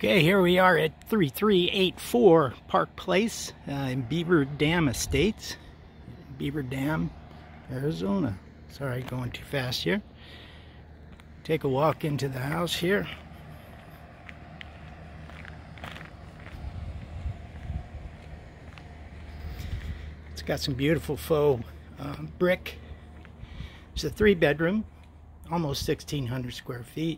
Okay, here we are at 3384 Park Place in Beaver Dam Estates, Beaver Dam, Arizona. Sorry, going too fast here. Take a walk into the house here. It's got some beautiful faux brick. It's a 3-bedroom, almost 1,600 square feet.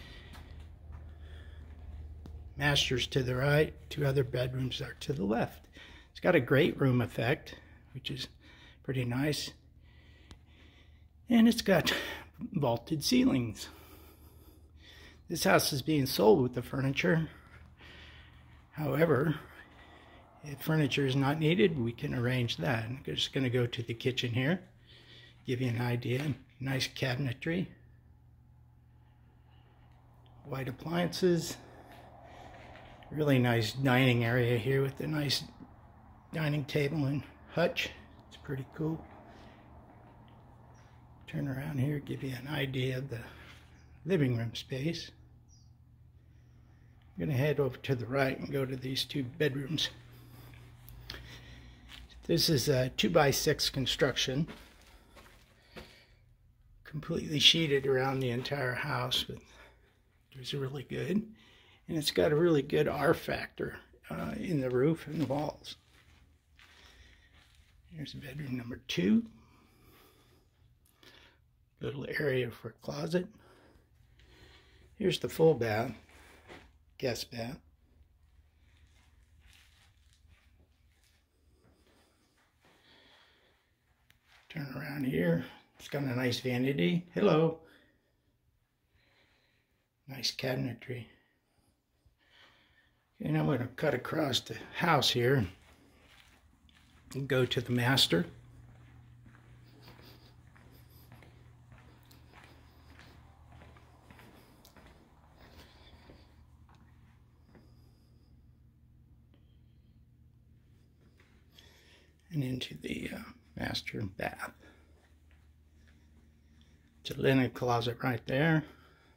Master's to the right, 2 other bedrooms are to the left. It's got a great room effect, which is pretty nice. And it's got vaulted ceilings. This house is being sold with the furniture. However, if furniture is not needed, we can arrange that. I'm just going to go to the kitchen here, give you an idea. Nice cabinetry, white appliances. Really nice dining area here with a nice dining table and hutch. It's pretty cool. Turn around here, give you an idea of the living room space. I'm going to head over to the right and go to these 2 bedrooms. This is a 2x6 construction, completely sheeted around the entire house, which is really good. And it's got a really good R factor in the roof and the walls. Here's bedroom number 2. Little area for a closet. Here's the full bath, guest bath. Turn around here. It's got a nice vanity. Hello. Nice cabinetry. And I'm going to cut across the house here and go to the master. And into the master bath. It's a linen closet right there.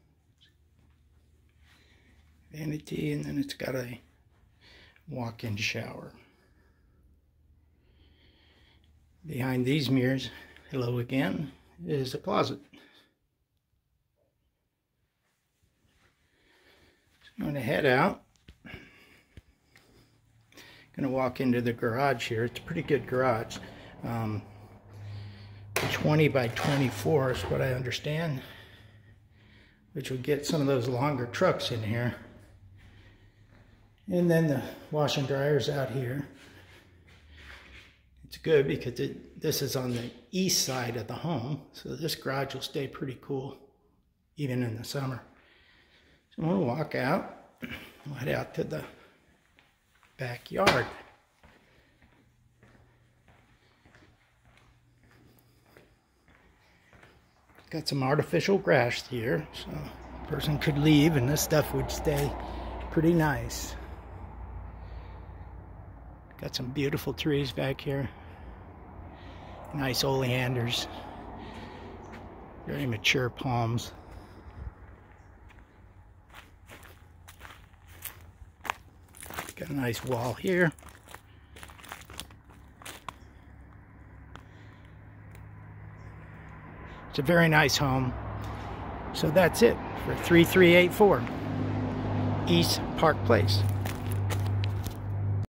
Vanity, and then it's got a walk-in shower. Behind these mirrors, hello again, is a closet. So I'm going to head out. Going to walk into the garage here. It's a pretty good garage. 20 by 24 is what I understand, which would get some of those longer trucks in here. And then the wash and dryer's out here. It's good because this is on the east side of the home, so this garage will stay pretty cool even in the summer. So I'm going to walk out. We'll head out to the backyard. Got some artificial grass here, so a person could leave and this stuff would stay pretty nice. Got some beautiful trees back here. Nice oleanders. Very mature palms. Got a nice wall here. It's a very nice home. So that's it for 3384 East Park Place.